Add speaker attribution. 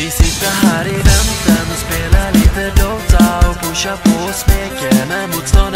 Speaker 1: Vi sitter här i väntan och spelar lite Dota och pushar på och smeker när motstånd